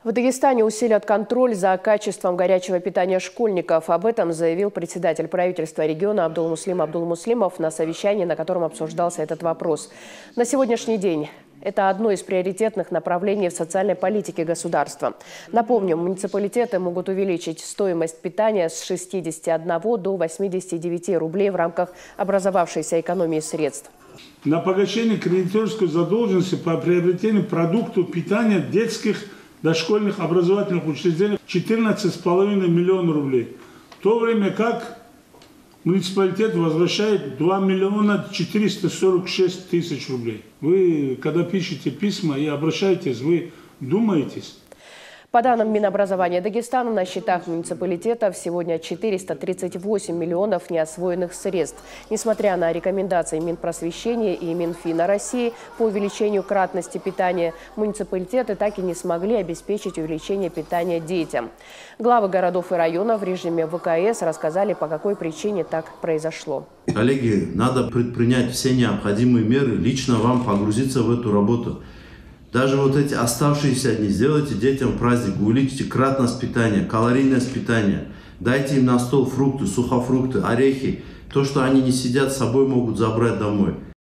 В Дагестане усилят контроль за качеством горячего питания школьников. Об этом заявил председатель правительства региона Абдулмуслим Абдулмуслимов на совещании, на котором обсуждался этот вопрос. На сегодняшний день это одно из приоритетных направлений в социальной политике государства. Напомню, муниципалитеты могут увеличить стоимость питания с 61 до 89 рублей в рамках образовавшейся экономии средств. На погашение кредиторской задолженности по приобретению продуктов питания детских дошкольных образовательных учреждений 14,5 миллиона рублей. В то время как муниципалитет возвращает 2 миллиона 446 тысяч рублей. Вы, когда пишете письма и обращаетесь, вы думаетесь? По данным Минобразования Дагестана, на счетах муниципалитетов сегодня 438 миллионов неосвоенных средств. Несмотря на рекомендации Минпросвещения и Минфина России по увеличению кратности питания, муниципалитеты так и не смогли обеспечить увеличение питания детям. Главы городов и районов в режиме ВКС рассказали, по какой причине так произошло. Коллеги, надо предпринять все необходимые меры, лично вам погрузиться в эту работу. Даже вот эти оставшиеся дни сделайте детям праздник, увеличьте кратность питания, калорийность питания. Дайте им на стол фрукты, сухофрукты, орехи. То, что они не сидят, с собой могут забрать домой.